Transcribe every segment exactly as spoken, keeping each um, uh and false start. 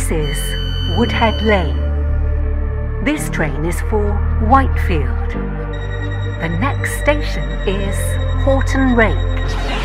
This is Woodhead Lane. This train is for Whitefield. The next station is Horton Rake.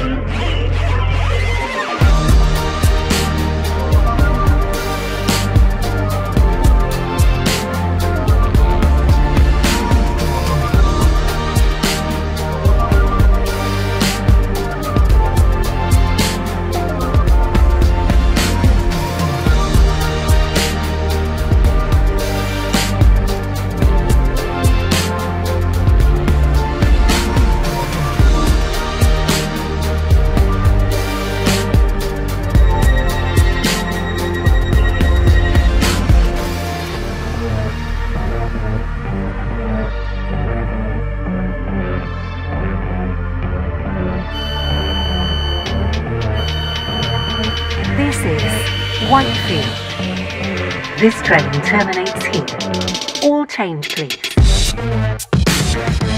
This is Whitefield. This train terminates here. All change, please.